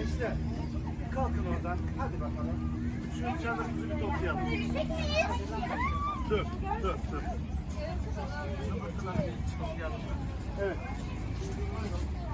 Gençler, kalkın oradan. Hadi bakalım. Şu çadırımızı bir toplayalım. Dur. Evet.